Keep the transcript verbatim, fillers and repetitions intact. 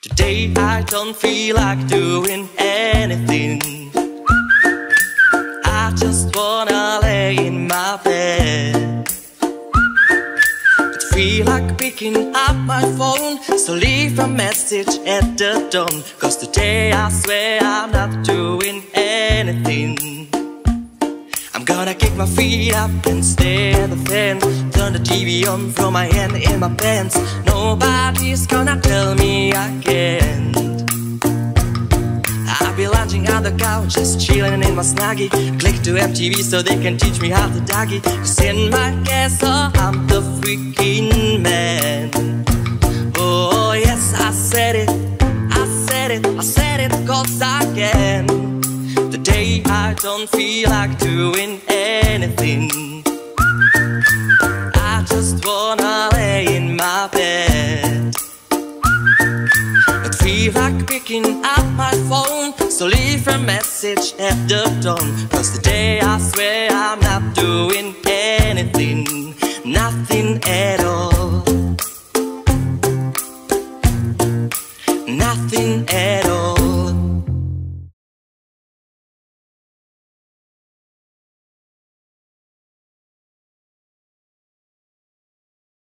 Today I don't feel like doing anything. I just wanna lay in my bed, but feel like picking up my phone, so leave a message at the dawn. Cause today I swear I'm not doing anything. I'm gonna kick my feet up and stare at the fan, turn the T V on, throw my hand in my pants. Nobody's gonna tell me I can't. I'll be lounging on the couch, just chilling in my snuggie. Click to M T V so they can teach me how to doggy. Cause in my castle I'm the freaking man. Oh yes, I said it, I said it, I said it cause I can. Today I don't feel like doing anything. I just wanna lay in my bed, but feel like picking up my phone, so leave a message at the dawn. Cause today I swear I'm not doing anything, nothing at all.